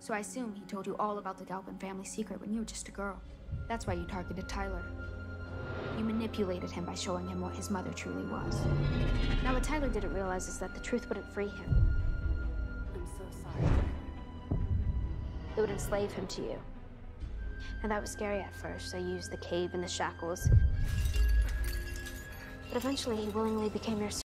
So I assume he told you all about the Galpin family secret when you were just a girl. That's why you targeted Tyler. You manipulated him by showing him what his mother truly was. Now, what Tyler didn't realize is that the truth wouldn't free him. I'm so sorry. It would enslave him to you. And that was scary at first, so you used the cave and the shackles. But eventually, he willingly became your